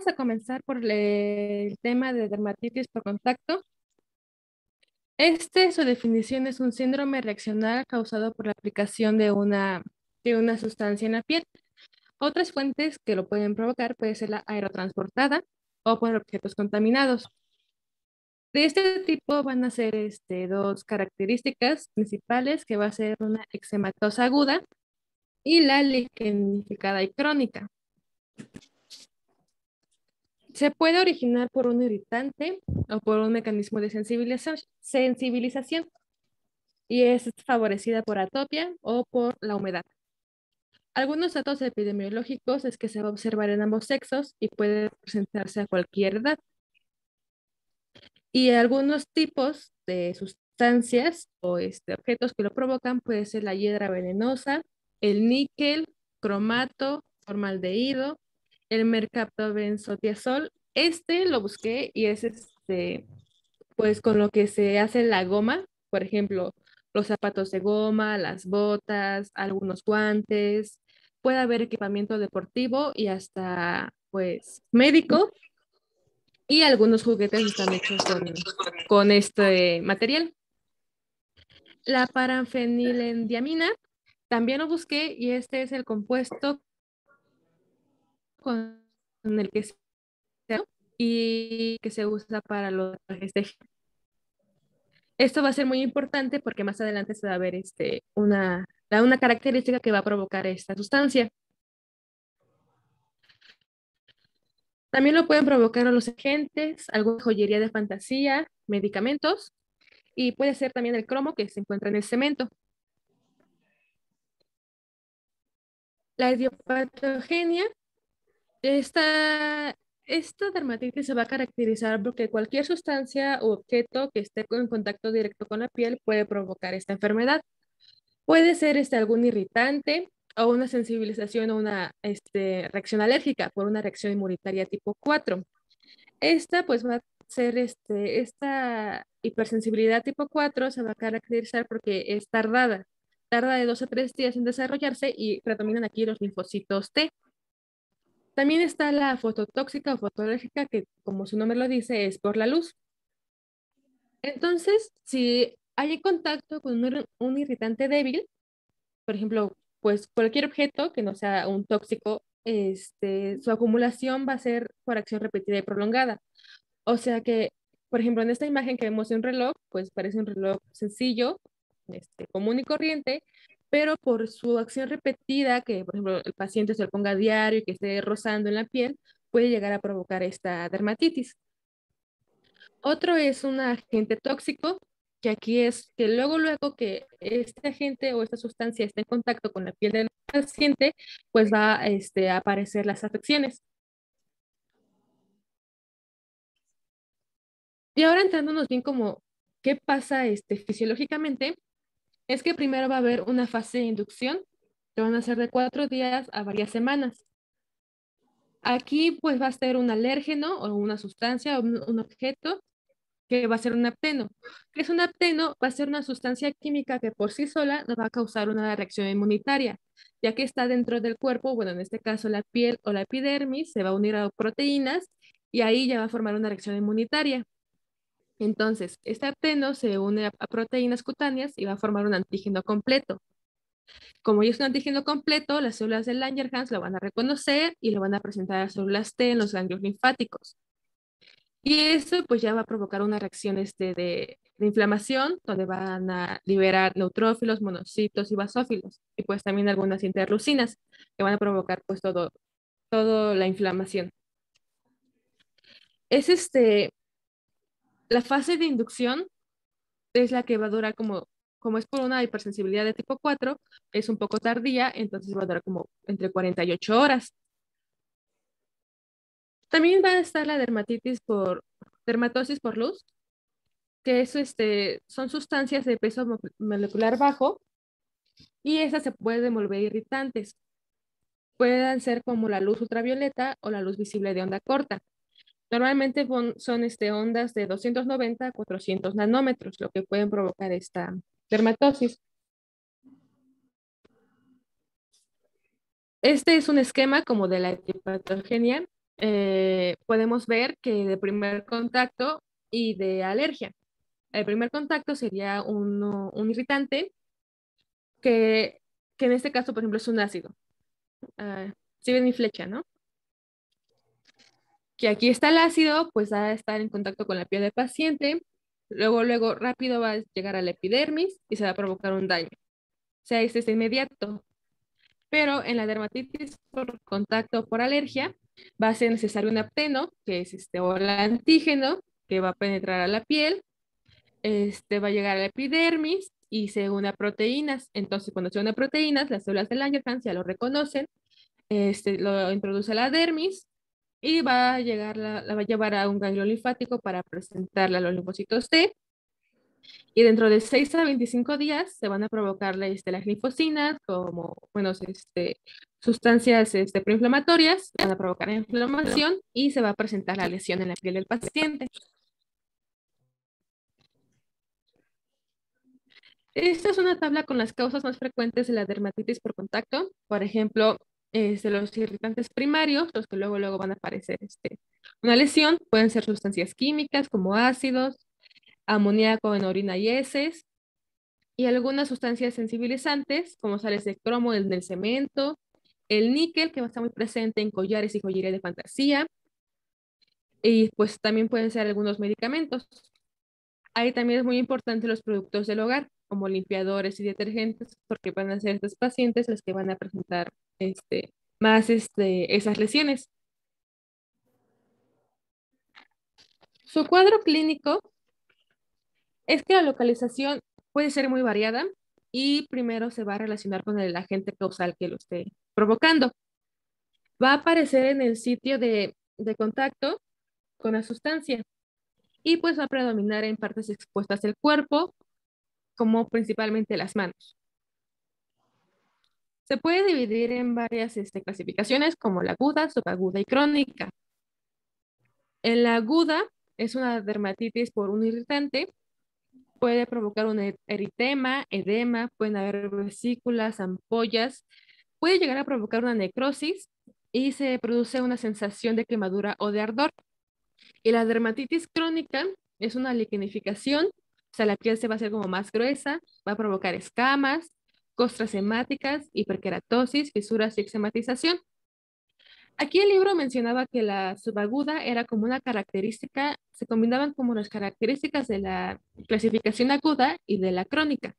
a comenzar por el tema de dermatitis por contacto. Su definición es un síndrome reaccional causado por la aplicación de una sustancia en la piel. Otras fuentes que lo pueden provocar puede ser la aerotransportada o por objetos contaminados. De este tipo van a ser dos características principales, que va a ser una eczematosa aguda y la ligenificada y crónica. Se puede originar por un irritante o por un mecanismo de sensibilización y es favorecida por atopia o por la humedad. Algunos datos epidemiológicos es que se va a observar en ambos sexos y puede presentarse a cualquier edad. Y algunos tipos de sustancias o objetos que lo provocan puede ser la hiedra venenosa, el níquel, cromato, formaldehído, el mercaptobenzodiazol. Lo busqué y es pues con lo que se hace la goma, por ejemplo, los zapatos de goma, las botas, algunos guantes, puede haber equipamiento deportivo y hasta pues médico, y algunos juguetes están hechos con este material. La paranfenilendiamina también lo busqué y este es el compuesto con el que y que se usa para los trajes de Esto va a ser muy importante porque más adelante se va a ver una característica que va a provocar esta sustancia. También lo pueden provocar los agentes, alguna joyería de fantasía, medicamentos, y puede ser también el cromo que se encuentra en el cemento. La idiopatogenia, esta, esta dermatitis se va a caracterizar porque cualquier sustancia u objeto que esté en contacto directo con la piel puede provocar esta enfermedad. Puede ser algún irritante o una sensibilización o una reacción alérgica por una reacción inmunitaria tipo 4. Esta pues va a ser esta hipersensibilidad tipo 4 se va a caracterizar porque es tardada. Tarda de 2 a 3 días en desarrollarse y predominan aquí los linfocitos T. También está la fototóxica o fotoalérgica, que como su nombre lo dice, es por la luz. Entonces, si hay contacto con un irritante débil, por ejemplo, pues cualquier objeto que no sea un tóxico, su acumulación va a ser por acción repetida y prolongada. O sea que, por ejemplo, en esta imagen que vemos de un reloj, pues parece un reloj sencillo, común y corriente, pero por su acción repetida, que por ejemplo el paciente se lo ponga a diario y que esté rozando en la piel, puede llegar a provocar esta dermatitis. Otro es un agente tóxico, que aquí es que luego que este agente o esta sustancia esté en contacto con la piel del paciente, pues va a aparecer las afecciones. Y ahora entrándonos bien como qué pasa fisiológicamente, es que primero va a haber una fase de inducción, que van a ser de 4 días a varias semanas. Aquí pues va a ser un alérgeno o una sustancia o un objeto que va a ser un apteno. ¿Qué es un apteno? Va a ser una sustancia química que por sí sola nos va a causar una reacción inmunitaria, ya que está dentro del cuerpo, bueno, en este caso la piel o la epidermis, se va a unir a proteínas y ahí ya va a formar una reacción inmunitaria. Entonces, este apteno se une a proteínas cutáneas y va a formar un antígeno completo. Como ya es un antígeno completo, las células de Langerhans lo van a reconocer y lo van a presentar a células T en los ganglios linfáticos. Y eso pues ya va a provocar una reacción de inflamación, donde van a liberar neutrófilos, monocitos y basófilos, y pues también algunas interleucinas que van a provocar pues todo la inflamación. Es la fase de inducción es la que va a durar como es por una hipersensibilidad de tipo 4, es un poco tardía, entonces va a durar como entre 48 horas. También va a estar la dermatosis por luz, que son sustancias de peso molecular bajo y esas se pueden volver irritantes. Pueden ser como la luz ultravioleta o la luz visible de onda corta. Normalmente son ondas de 290 a 400 nanómetros, lo que pueden provocar esta dermatosis. Este es un esquema como de la etiopatogenia. podemos ver que de primer contacto y de alergia. El primer contacto sería un irritante que, que en este caso, por ejemplo, es un ácido. Si ven mi flecha, ¿no? Que aquí está el ácido, pues va a estar en contacto con la piel del paciente, luego rápido va a llegar a la epidermis y se va a provocar un daño. O sea, este es inmediato. Pero en la dermatitis por contacto o por alergia va a ser necesario un apteno, que es o el antígeno, que va a penetrar a la piel, va a llegar a la epidermis y se une a proteínas. Entonces, cuando se une a proteínas, las células del Langerhans ya lo reconocen, lo introduce a la dermis y va a la va a llevar a un ganglio linfático para presentarle a los linfocitos T. Y dentro de 6 a 25 días se van a provocar las linfocinas como, bueno, sustancias proinflamatorias, van a provocar inflamación y se va a presentar la lesión en la piel del paciente. Esta es una tabla con las causas más frecuentes de la dermatitis por contacto. Por ejemplo, los irritantes primarios, los que luego van a aparecer una lesión, pueden ser sustancias químicas como ácidos, amoníaco en orina y heces, y algunas sustancias sensibilizantes, como sales de cromo en el cemento, el níquel, que va a estar muy presente en collares y joyería de fantasía, y pues también pueden ser algunos medicamentos. Ahí también es muy importante los productos del hogar, como limpiadores y detergentes, porque van a ser estos pacientes los que van a presentar más esas lesiones. Su cuadro clínico es que la localización puede ser muy variada y primero se va a relacionar con el agente causal que lo esté provocando. Va a aparecer en el sitio de contacto con la sustancia y pues va a predominar en partes expuestas del cuerpo, como principalmente las manos. Se puede dividir en varias clasificaciones como la aguda, subaguda y crónica. En la aguda es una dermatitis por un irritante, puede provocar un eritema, edema, pueden haber vesículas, ampollas, puede llegar a provocar una necrosis y se produce una sensación de quemadura o de ardor. Y la dermatitis crónica es una liquenificación, o sea, la piel se va a hacer como más gruesa, va a provocar escamas, costras hemáticas, hiperkeratosis, fisuras y exematización. Aquí el libro mencionaba que la subaguda era como una característica, se combinaban como las características de la clasificación aguda y de la crónica.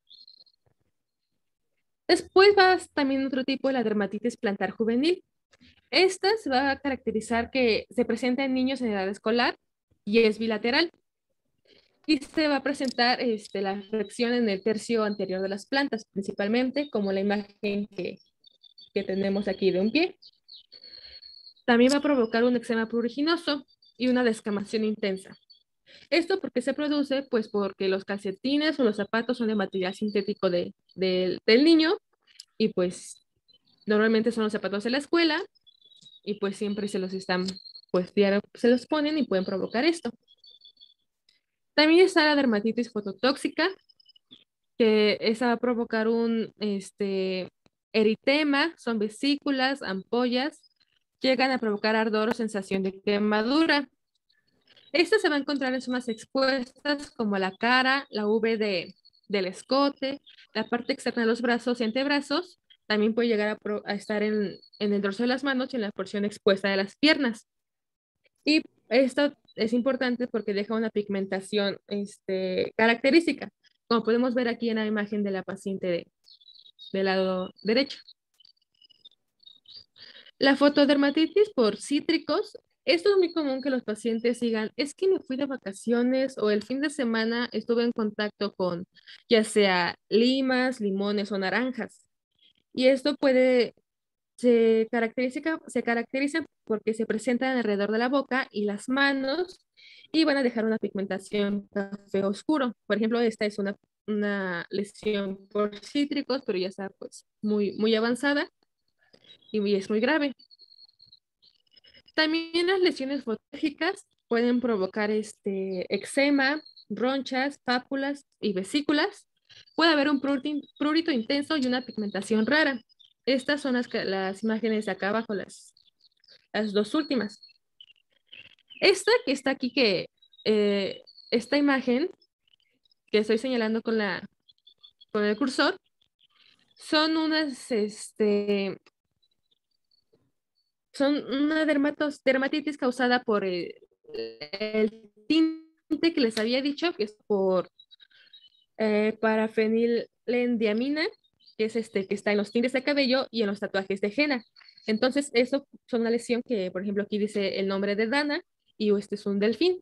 Después va también otro tipo de la dermatitis plantar juvenil. Esta se va a caracterizar que se presenta en niños en edad escolar y es bilateral. Y se va a presentar la afección en el tercio anterior de las plantas, principalmente, como la imagen que tenemos aquí de un pie. También va a provocar un eczema pruriginoso y una descamación intensa. ¿Esto por qué se produce? Pues porque los calcetines o los zapatos son de material sintético del niño y pues normalmente son los zapatos de la escuela y pues siempre se los están, pues diario se los ponen y pueden provocar esto. También está la dermatitis fototóxica, que esa va a provocar un eritema, son vesículas, ampollas, llegan a provocar ardor o sensación de quemadura. Esto se va a encontrar en zonas expuestas como la cara, la del escote, la parte externa de los brazos y antebrazos. También puede llegar a estar en el dorso de las manos y en la porción expuesta de las piernas. Y esto es importante porque deja una pigmentación característica, como podemos ver aquí en la imagen de la paciente del lado derecho. La fotodermatitis por cítricos, esto es muy común que los pacientes digan, es que me fui de vacaciones o el fin de semana estuve en contacto con ya sea limas, limones o naranjas. Y esto se caracteriza porque se presentan alrededor de la boca y las manos y van a dejar una pigmentación café oscuro. Por ejemplo, esta es una lesión por cítricos, pero ya está pues muy avanzada y es muy grave. También las lesiones fotológicas pueden provocar eczema, ronchas, pápulas y vesículas. Puede haber un prurito intenso y una pigmentación rara. Estas son las imágenes de acá abajo, las dos últimas. Esta que está aquí, esta imagen que estoy señalando con el cursor, son son una dermatitis causada por el tinte que les había dicho, que es por parafenilendiamina, que es que está en los tintes de cabello y en los tatuajes de henna. Entonces, eso son una lesión que, por ejemplo, aquí dice el nombre de Dana y este es un delfín.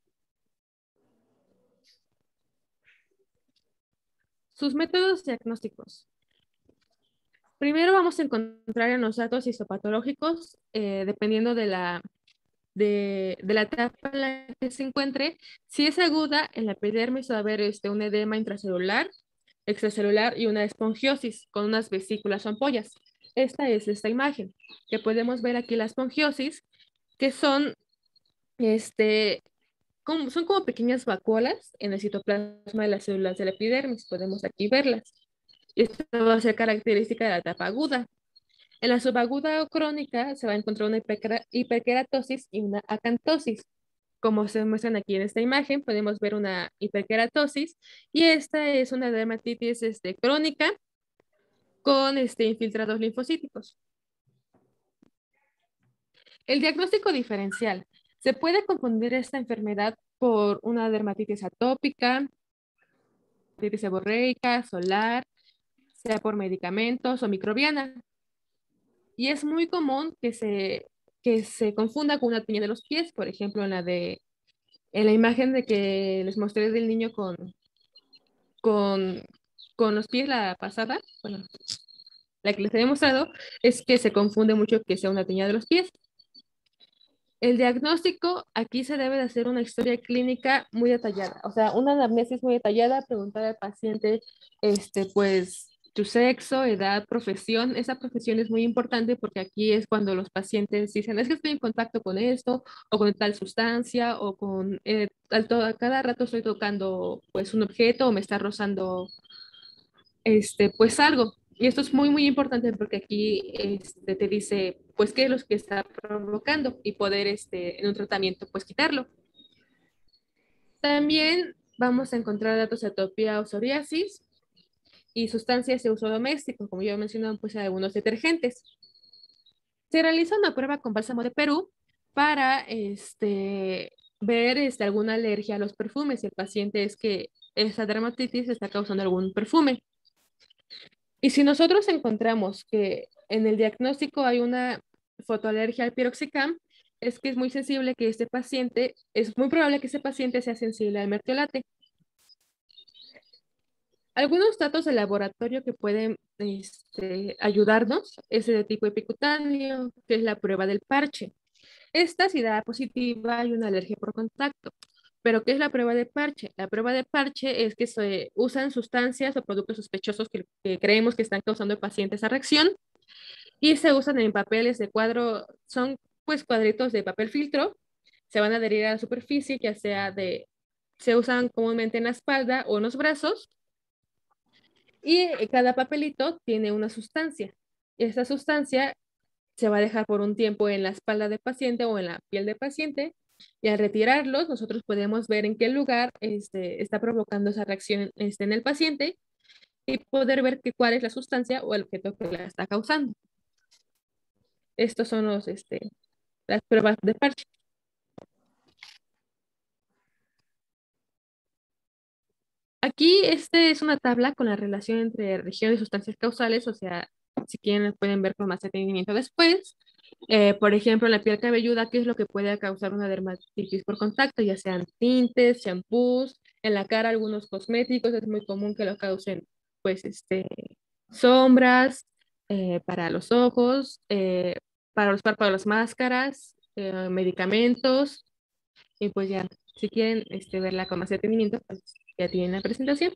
Sus métodos diagnósticos. Primero vamos a encontrar en los datos histopatológicos, dependiendo de la etapa en la que se encuentre. Si es aguda, en la epidermis va a haber un edema intracelular, extracelular y una esponjiosis con unas vesículas o ampollas. Esta es esta imagen, que podemos ver aquí la esponjiosis, que son como pequeñas vacuolas en el citoplasma de las células de la epidermis. Podemos aquí verlas. Esto va a ser característica de la etapa aguda. En la subaguda o crónica se va a encontrar una hiperkeratosis y una acantosis. Como se muestran aquí en esta imagen, podemos ver una hiperkeratosis y esta es una dermatitis crónica con infiltrados linfocíticos. El diagnóstico diferencial. Se puede confundir esta enfermedad por una dermatitis atópica, dermatitis seborreica, solar, sea por medicamentos o microbiana. Y es muy común que se confunda con una tiña de los pies, por ejemplo, en la imagen de que les mostré del niño con, con los pies la pasada, bueno, la que les había mostrado, es que se confunde mucho que sea una tiña de los pies. El diagnóstico, aquí se debe de hacer una historia clínica muy detallada, o sea, una anamnesis muy detallada, preguntar al paciente, pues, tu sexo, edad, profesión. Esa profesión es muy importante porque aquí es cuando los pacientes dicen, es que estoy en contacto con esto, o con tal sustancia, o a cada rato estoy tocando, pues, un objeto, o me está rozando, pues, algo. Y esto es muy, muy importante porque aquí te dice, pues, qué es lo que está provocando y poder, en un tratamiento, pues, quitarlo. También vamos a encontrar datos de atopía o psoriasis y sustancias de uso doméstico, como yo mencionaba, pues, algunos detergentes. Se realiza una prueba con bálsamo de Perú para, ver, alguna alergia a los perfumes. Si el paciente es que esa dermatitis está causando algún perfume. Y si nosotros encontramos que en el diagnóstico hay una fotoalergia al piroxicam, es que es muy sensible que es muy probable que este paciente sea sensible al mertiolate. Algunos datos de laboratorio que pueden ayudarnos es el de tipo epicutáneo, que es la prueba del parche. Esta, si da positiva, hay una alergia por contacto. Pero, ¿qué es la prueba de parche? La prueba de parche es que se usan sustancias o productos sospechosos que creemos que están causando al paciente esa reacción y se usan en papeles de cuadro, son pues cuadritos de papel filtro, se van a adherir a la superficie, se usan comúnmente en la espalda o en los brazos y cada papelito tiene una sustancia. Esa sustancia se va a dejar por un tiempo en la espalda del paciente o en la piel del paciente y al retirarlos nosotros podemos ver en qué lugar está provocando esa reacción en el paciente y poder ver cuál es la sustancia o el objeto que la está causando. Estos son las pruebas de parche. Aquí es una tabla con la relación entre región y sustancias causales, o sea, si quieren la pueden ver con más detenimiento después. Por ejemplo, en la piel cabelluda, ¿qué es lo que puede causar una dermatitis por contacto? Ya sean tintes, shampoos, en la cara algunos cosméticos, es muy común que lo causen, pues, sombras, para los ojos, para los párpados, las máscaras, medicamentos, y pues ya, si quieren verla con más detenimiento, pues ya tienen la presentación.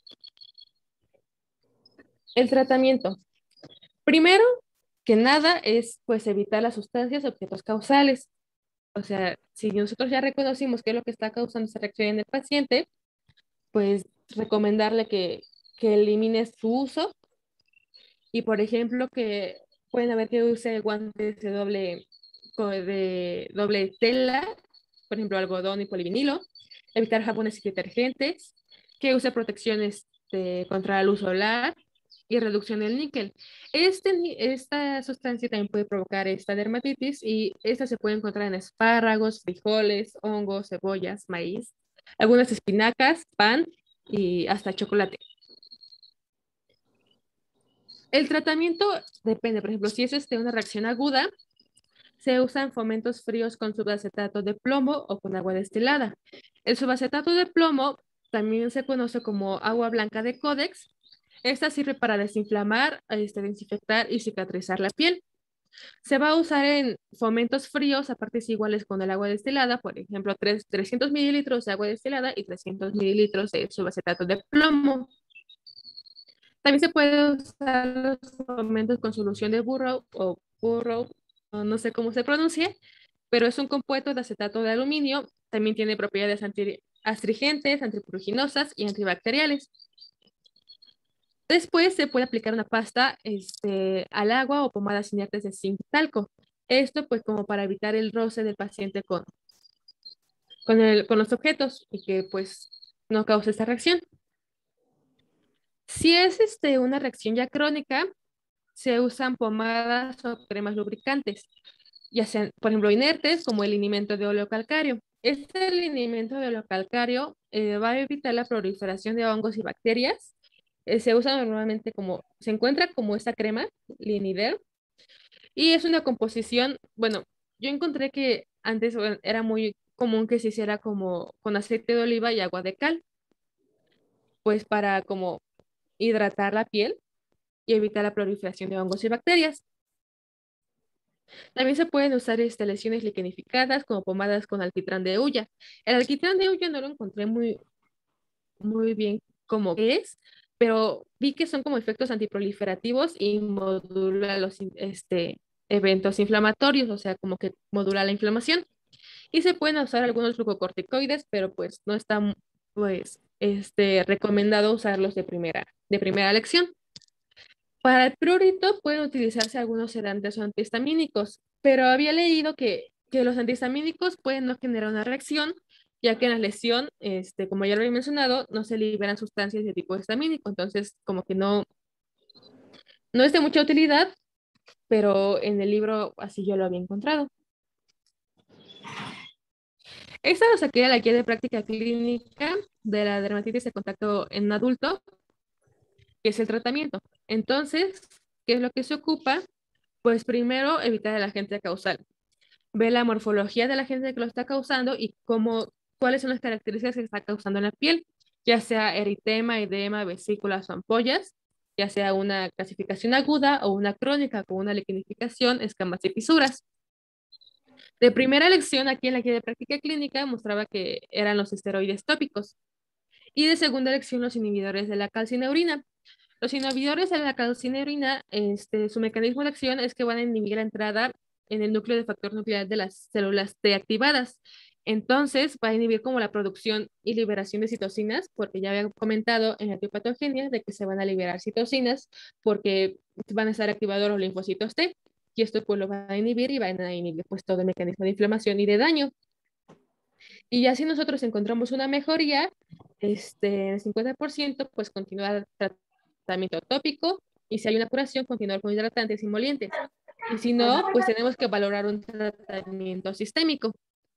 El tratamiento. Primero que nada es pues evitar las sustancias, objetos causales. O sea, si nosotros ya reconocimos qué es lo que está causando esa reacción en el paciente, pues recomendarle que elimine su uso y, por ejemplo, que pueden haber que use guantes de doble, de doble tela, por ejemplo, algodón y polivinilo, evitar jabones y detergentes, que use protecciones contra la luz solar y reducción del níquel. Esta sustancia también puede provocar esta dermatitis y esta se puede encontrar en espárragos, frijoles, hongos, cebollas, maíz, algunas espinacas, pan y hasta chocolate. El tratamiento depende, por ejemplo, si es una reacción aguda, se usan fomentos fríos con subacetato de plomo o con agua destilada. El subacetato de plomo también se conoce como agua blanca de Codex. Esta sirve para desinflamar, desinfectar y cicatrizar la piel. Se va a usar en fomentos fríos a partes iguales con el agua destilada, por ejemplo, 300 mililitros de agua destilada y 300 mililitros de subacetato de plomo. También se puede usar los fomentos con solución de burro, no sé cómo se pronuncia, pero es un compuesto de acetato de aluminio. También tiene propiedades astringentes, antipruginosas y antibacteriales. Después se puede aplicar una pasta al agua o pomadas inertes de zinc talco. Esto pues como para evitar el roce del paciente con los objetos y que pues no cause esta reacción. Si es una reacción ya crónica, se usan pomadas o cremas lubricantes, ya sean, por ejemplo, inertes como el linimento de óleo calcáreo. Este linimento de óleo calcáreo va a evitar la proliferación de hongos y bacterias. Se usa normalmente se encuentra como esta crema, Linider, y es una composición, bueno, yo encontré que antes era muy común que se hiciera como con aceite de oliva y agua de cal, pues para como hidratar la piel y evitar la proliferación de hongos y bacterias. También se pueden usar lesiones liquenificadas como pomadas con alquitrán de hulla. El alquitrán de hulla no lo encontré muy bien como es, pero vi que son como efectos antiproliferativos y modula los eventos inflamatorios, o sea, como que modula la inflamación. Y se pueden usar algunos glucocorticoides, pero pues no está pues recomendado usarlos de primera elección. Para el prurito pueden utilizarse algunos sedantes o antihistamínicos, pero había leído que los antihistamínicos pueden no generar una reacción, ya que en la lesión, como ya lo había mencionado, no se liberan sustancias de tipo histamínico, entonces como que no es de mucha utilidad, pero en el libro así yo lo había encontrado. Esta nos saqué de la guía de práctica clínica de la dermatitis de contacto en adulto, que es el tratamiento. Entonces, ¿qué es lo que se ocupa? Pues primero evitar el agente causal. Ve la morfología del agente que lo está causando y cuáles son las características que está causando en la piel, ya sea eritema, edema, vesículas o ampollas, ya sea una clasificación aguda o una crónica con una liquenificación, escamas y fisuras. De primera elección, aquí en la guía de práctica clínica mostraba que eran los esteroides tópicos y de segunda elección los inhibidores de la calcineurina. Los inhibidores de la calcineurina, su mecanismo de acción es que van a inhibir la entrada en el núcleo de factor nuclear de las células T activadas. Entonces, va a inhibir como la producción y liberación de citocinas, porque ya había comentado en la etiopatogenia de que se van a liberar citocinas porque van a estar activados los linfocitos T, y esto pues lo va a inhibir y van a inhibir pues todo el mecanismo de inflamación y de daño. Y ya si nosotros encontramos una mejoría, el 50%, pues continuar tratamiento tópico y si hay una curación, continuar con hidratantes y emolientes. Y si no, pues tenemos que valorar un tratamiento sistémico.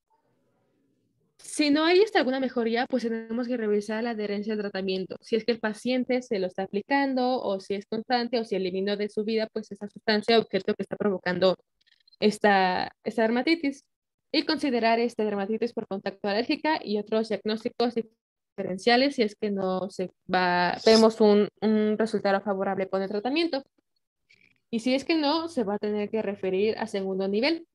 Si no hay alguna mejoría, pues tenemos que revisar la adherencia al tratamiento. Si es que el paciente se lo está aplicando o si es constante o si eliminó de su vida pues esa sustancia o objeto que está provocando esta dermatitis y considerar esta dermatitis por contacto alérgica y otros diagnósticos diferenciales si es que no vemos un resultado favorable con el tratamiento. Y si es que no, se va a tener que referir a segundo nivel.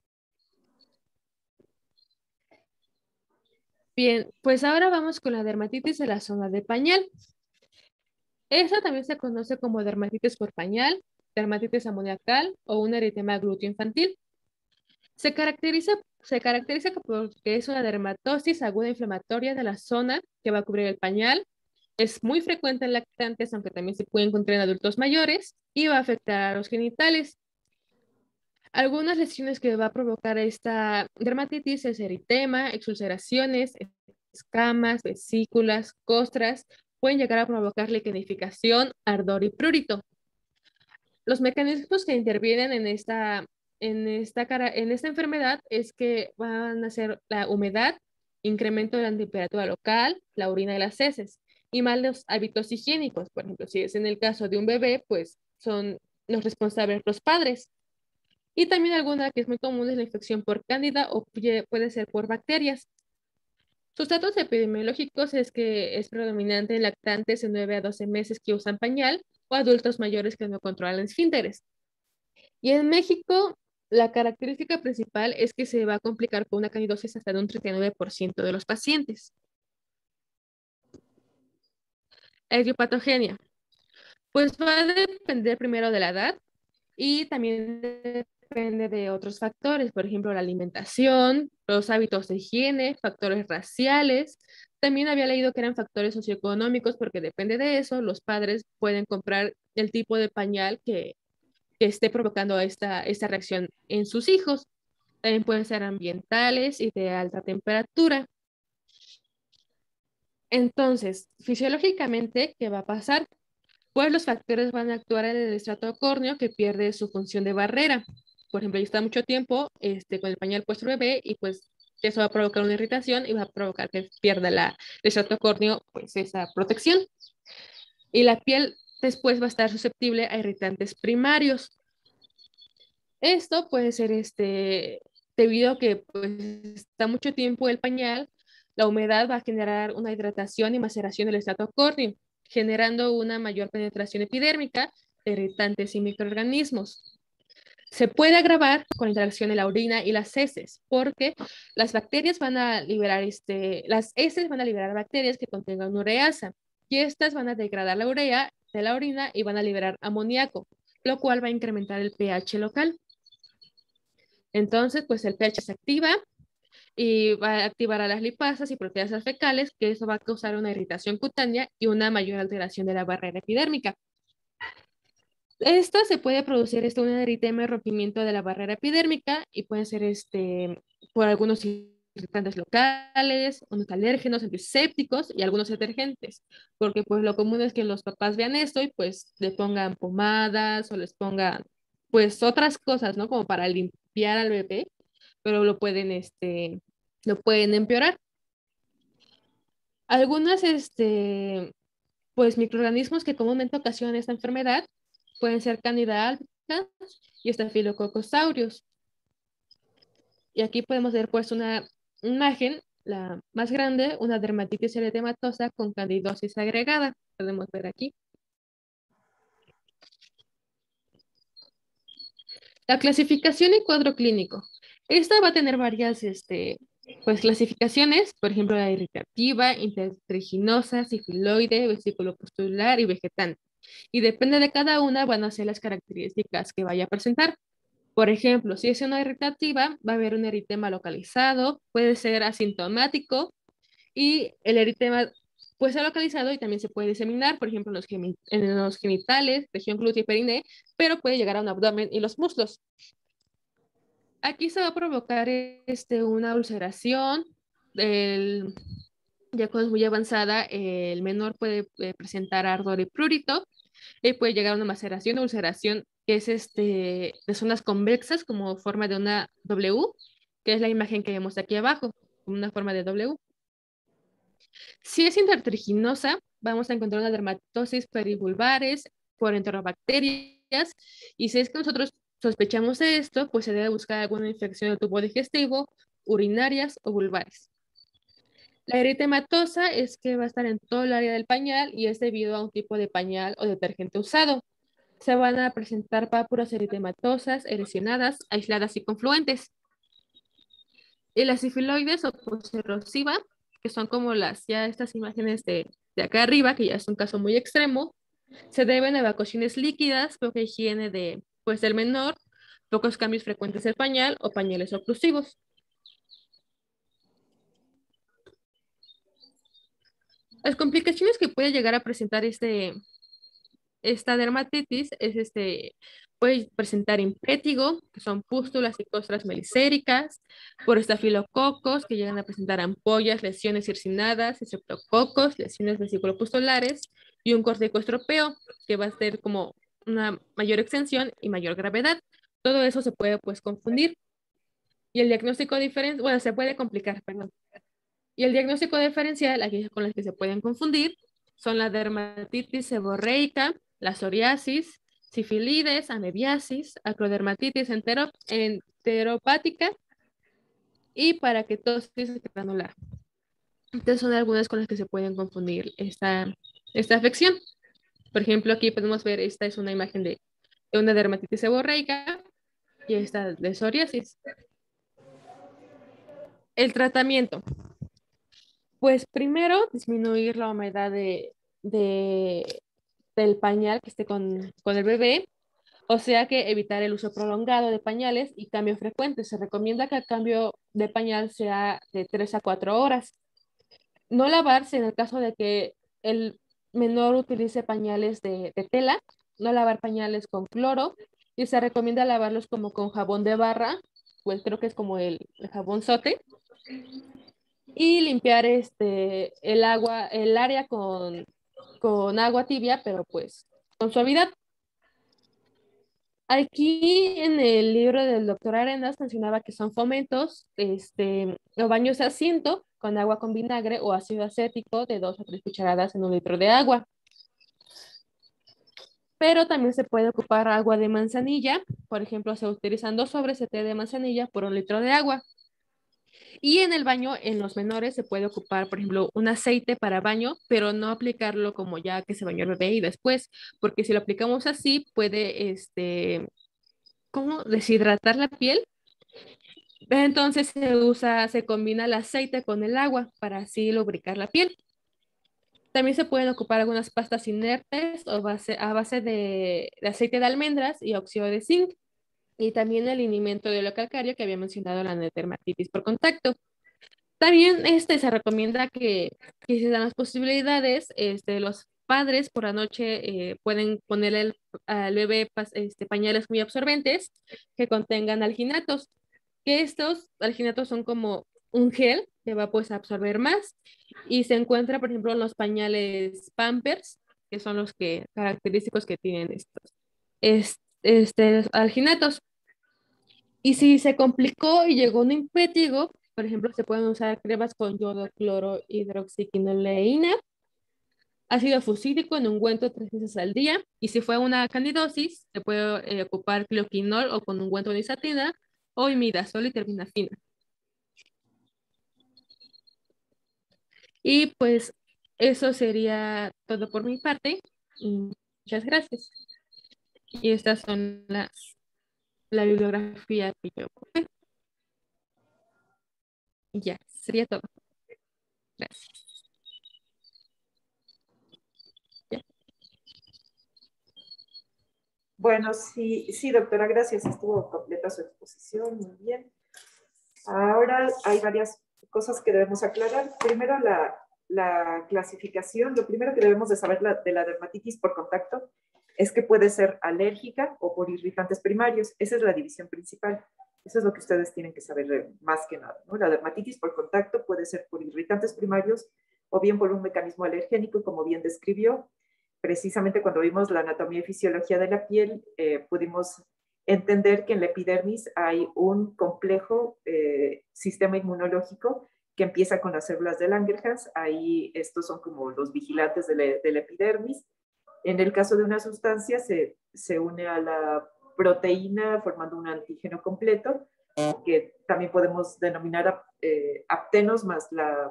Bien, pues ahora vamos con la dermatitis de la zona de pañal. Esta también se conoce como dermatitis por pañal, dermatitis amoniacal o un eritema glúteo infantil. Se caracteriza porque es una dermatosis aguda inflamatoria de la zona que va a cubrir el pañal. Es muy frecuente en lactantes, aunque también se puede encontrar en adultos mayores, y va a afectar a los genitales. Algunas lesiones que va a provocar esta dermatitis es eritema, exulceraciones, escamas, vesículas, costras, pueden llegar a provocar liquenificación, ardor y prurito. Los mecanismos que intervienen en esta enfermedad es que van a ser la humedad, incremento de la temperatura local, la orina y las heces, y malos hábitos higiénicos. Por ejemplo, si es en el caso de un bebé, pues son los responsables los padres. Y también alguna que es muy común es la infección por cándida o puede ser por bacterias. Sus datos epidemiológicos es que es predominante en lactantes de 9 a 12 meses que usan pañal o adultos mayores que no controlan esfínteres. Y en México, la característica principal es que se va a complicar con una candidosis hasta de un 39% de los pacientes. La idiopatogenia, pues va a depender primero de la edad y también depende de otros factores, por ejemplo, la alimentación, los hábitos de higiene, factores raciales. También había leído que eran factores socioeconómicos porque depende de eso, los padres pueden comprar el tipo de pañal que esté provocando esta reacción en sus hijos. También pueden ser ambientales y de alta temperatura. Entonces, fisiológicamente, ¿qué va a pasar? Pues los factores van a actuar en el estrato córneo que pierde su función de barrera. Por ejemplo, ya está mucho tiempo con el pañal puesto bebé y pues eso va a provocar una irritación y va a provocar que pierda el estrato córneo, pues esa protección. Y la piel después va a estar susceptible a irritantes primarios. Esto puede ser debido a que pues, está mucho tiempo el pañal, la humedad va a generar una hidratación y maceración del estrato córneo, generando una mayor penetración epidérmica de irritantes y microorganismos. Se puede agravar con la interacción de la orina y las heces, porque las bacterias van a liberar, las heces van a liberar bacterias que contengan ureasa, y estas van a degradar la urea de la orina y van a liberar amoníaco, lo cual va a incrementar el pH local. Entonces, pues el pH se activa y va a activar a las lipasas y proteasas fecales, que eso va a causar una irritación cutánea y una mayor alteración de la barrera epidérmica. Esta se puede producir un eritema y rompimiento de la barrera epidérmica y pueden ser por algunos irritantes locales, unos alérgenos, antisépticos y algunos detergentes, porque pues lo común es que los papás vean esto y pues le pongan pomadas o les pongan pues otras cosas, ¿no? Como para limpiar al bebé, pero lo pueden empeorar. Algunas, pues microorganismos que comúnmente ocasionan esta enfermedad pueden ser Candida albicans y Staphylococcus aureus. Y aquí podemos ver pues una imagen, la más grande, una dermatitis eritematosa con candidosis agregada. Podemos ver aquí. La clasificación y cuadro clínico. Esta va a tener varias pues, clasificaciones, por ejemplo, la irritativa, intertriginosa, sifiloide, vesículo pustular y vegetante. Y depende de cada una, van a ser las características que vaya a presentar. Por ejemplo, si es una irritativa, va a haber un eritema localizado, puede ser asintomático y el eritema puede ser localizado y también se puede diseminar, por ejemplo, en los genitales, región glútea y periné, pero puede llegar a un abdomen y los muslos. Aquí se va a provocar una ulceración, el, ya cuando es muy avanzada, el menor puede presentar ardor y prurito, y puede llegar a una maceración o ulceración que es de zonas convexas como forma de una W, que es la imagen que vemos aquí abajo, como una forma de W. Si es intertriginosa, vamos a encontrar una dermatosis perivulvares por enterobacterias, y si es que nosotros sospechamos de esto, pues se debe buscar alguna infección del tubo digestivo, urinarias o vulvares. La eritematosa es que va a estar en todo el área del pañal y es debido a un tipo de pañal o detergente usado. Se van a presentar pápulas eritematosas, erosionadas, aisladas y confluentes. Y las sifiloides o poserosiva, que son como ya estas imágenes de acá arriba, que ya es un caso muy extremo, se deben a evacuaciones líquidas, poca higiene pues, del menor, pocos cambios frecuentes del pañal o pañales oclusivos. Las complicaciones que puede llegar a presentar esta dermatitis es puede presentar impétigo, que son pústulas y costras melicéricas, por estafilococos, que llegan a presentar ampollas, lesiones circinadas, estreptococos, lesiones vesículo-pustulares, y un corticoestropeo, que va a ser como una mayor extensión y mayor gravedad. Todo eso se puede pues confundir. Y el diagnóstico diferencial, bueno, se puede complicar, perdón. Y el diagnóstico diferencial, aquí con las que se pueden confundir, son la dermatitis seborreica, la psoriasis, sifilides, amebiasis, acrodermatitis enteropática y paraquetosis granular. Entonces son algunas con las que se pueden confundir esta afección. Por ejemplo, aquí podemos ver, esta es una imagen de una dermatitis seborreica y esta de psoriasis. El tratamiento. Pues primero disminuir la humedad del pañal que esté con el bebé, o sea que evitar el uso prolongado de pañales y cambio frecuente. Se recomienda que el cambio de pañal sea de 3 a 4 horas. No lavarse en el caso de que el menor utilice pañales de tela, no lavar pañales con cloro y se recomienda lavarlos como con jabón de barra, pues creo que es como el jabón sote, y limpiar el área con agua tibia, pero pues con suavidad. Aquí en el libro del doctor Arenas mencionaba que son fomentos, o baños a asiento con agua con vinagre o ácido acético de 2 a 3 cucharadas en 1 litro de agua. Pero también se puede ocupar agua de manzanilla, por ejemplo, se utilizan 2 sobres de té de manzanilla por 1 litro de agua. Y en el baño, en los menores, se puede ocupar, por ejemplo, un aceite para baño, pero no aplicarlo como ya que se bañó el bebé y después, porque si lo aplicamos así, puede, ¿cómo? Deshidratar la piel. Entonces se combina el aceite con el agua para así lubricar la piel. También se pueden ocupar algunas pastas inertes o a base de aceite de almendras y óxido de zinc. Y también el liniment de óleo calcáreo que había mencionado la dermatitis por contacto. También se recomienda que se dan las posibilidades, los padres por la noche pueden ponerle al bebé pañales muy absorbentes que contengan alginatos, que estos alginatos son como un gel que va pues a absorber más y se encuentra, por ejemplo, en los pañales Pampers, que son los que característicos que tienen alginatos. Y si se complicó y llegó un impétigo, por ejemplo, se pueden usar cremas con yodo, cloro, hidroxiquinoleína, ácido fusídico en ungüento 3 veces al día. Y si fue una candidosis, se puede ocupar clioquinol o con ungüento de isatina o imidazol y terbinafina. Y pues eso sería todo por mi parte. Y muchas gracias. Y estas son la bibliografía que yo ocupé. Y ya, sería todo. Gracias. Ya. Bueno, sí, sí, doctora, gracias. Estuvo completa su exposición, muy bien. Ahora hay varias cosas que debemos aclarar. Primero, la clasificación. Lo primero que debemos de saber de la dermatitis por contacto es que puede ser alérgica o por irritantes primarios. Esa es la división principal. Eso es lo que ustedes tienen que saber más que nada, ¿no? La dermatitis por contacto puede ser por irritantes primarios o bien por un mecanismo alergénico, como bien describió. Precisamente cuando vimos la anatomía y fisiología de la piel, pudimos entender que en la epidermis hay un complejo sistema inmunológico que empieza con las células de Langerhans. Ahí estos son como los vigilantes de la epidermis. En el caso de una sustancia se une a la proteína formando un antígeno completo, que también podemos denominar aptenos más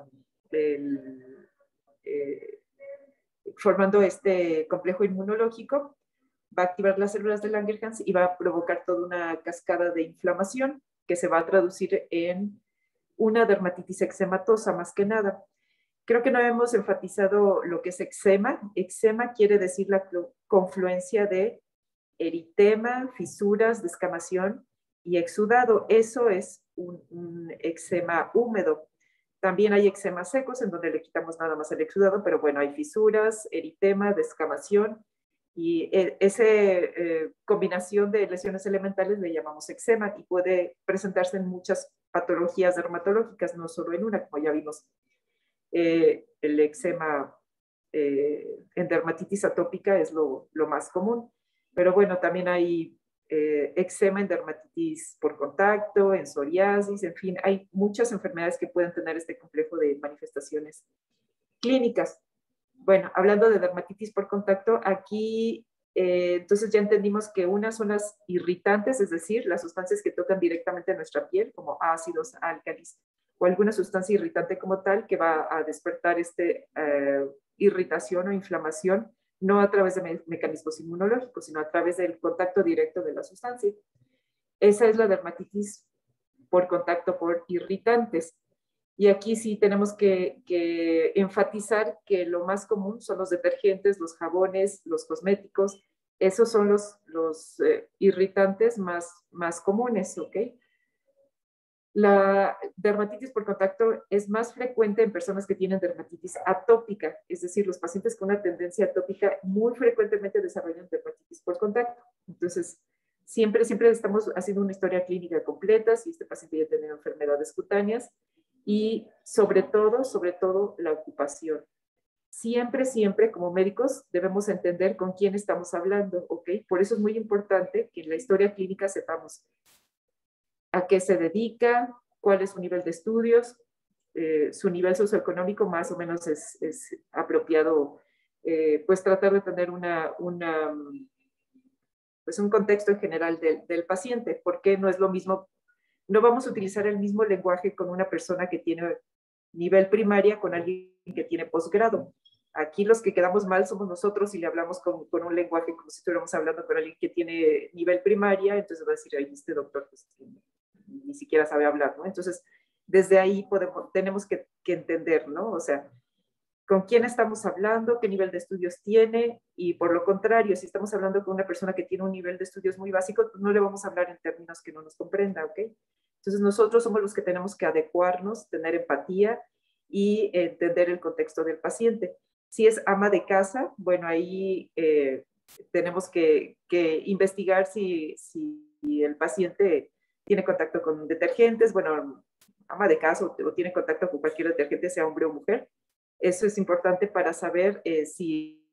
formando este complejo inmunológico, va a activar las células de Langerhans y va a provocar toda una cascada de inflamación que se va a traducir en una dermatitis eczematosa más que nada. Creo que no hemos enfatizado lo que es eczema. Eczema quiere decir la confluencia de eritema, fisuras, descamación y exudado. Eso es un eczema húmedo. También hay eczemas secos en donde le quitamos nada más el exudado, pero bueno, hay fisuras, eritema, descamación Y esa combinación de lesiones elementales le llamamos eczema y puede presentarse en muchas patologías dermatológicas, no solo en una, como ya vimos, el eczema en dermatitis atópica es lo más común. Pero bueno, también hay eczema en dermatitis por contacto, en psoriasis, en fin, hay muchas enfermedades que pueden tener este complejo de manifestaciones clínicas. Bueno, hablando de dermatitis por contacto, aquí entonces ya entendimos que unas son las irritantes, es decir, las sustancias que tocan directamente a nuestra piel, como ácidos, álcalis, o alguna sustancia irritante como tal que va a despertar irritación o inflamación, no a través de mecanismos inmunológicos, sino a través del contacto directo de la sustancia. Esa es la dermatitis por contacto por irritantes. Y aquí sí tenemos que enfatizar que lo más común son los detergentes, los jabones, los cosméticos. Esos son los irritantes más comunes, ¿ok? La dermatitis por contacto es más frecuente en personas que tienen dermatitis atópica, es decir, los pacientes con una tendencia atópica muy frecuentemente desarrollan dermatitis por contacto. Entonces, siempre estamos haciendo una historia clínica completa, si este paciente ya tiene enfermedades cutáneas, y sobre todo, la ocupación. Siempre, como médicos, debemos entender con quién estamos hablando, ¿ok? Por eso es muy importante que en la historia clínica sepamos a qué se dedica, cuál es su nivel de estudios, su nivel socioeconómico más o menos es apropiado, pues tratar de tener pues un contexto en general del paciente, porque no es lo mismo, no vamos a utilizar el mismo lenguaje con una persona que tiene nivel primaria con alguien que tiene posgrado. Aquí los que quedamos mal somos nosotros y le hablamos con un lenguaje como si estuviéramos hablando con alguien que tiene nivel primaria, entonces va a decir, ay, este doctor pues, ni siquiera sabe hablar, ¿no? Entonces, desde ahí tenemos que entender, ¿no? O sea, con quién estamos hablando, qué nivel de estudios tiene, y por lo contrario, si estamos hablando con una persona que tiene un nivel de estudios muy básico, pues no le vamos a hablar en términos que no nos comprenda, ¿ok? Entonces nosotros somos los que tenemos que adecuarnos, tener empatía y entender el contexto del paciente. Si es ama de casa, bueno, ahí tenemos que investigar si el paciente tiene contacto con detergentes, bueno, ama de casa o tiene contacto con cualquier detergente, sea hombre o mujer. Eso es importante para saber si